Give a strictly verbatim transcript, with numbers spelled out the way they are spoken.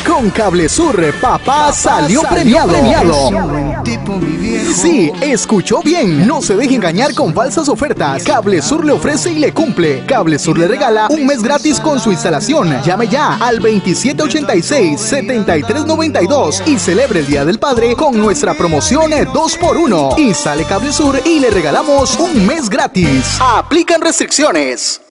Con Cable Sur, papá salió premiado. premiado. Sí, escuchó bien. No se deje engañar con falsas ofertas. Cable Sur le ofrece y le cumple. Cable Sur le regala un mes gratis con su instalación. Llame ya al veintisiete ochenta y seis, setenta y tres noventa y dos y celebre el Día del Padre con nuestra promoción dos por uno. Instale Cable Sur y le regalamos un mes gratis. Aplican restricciones.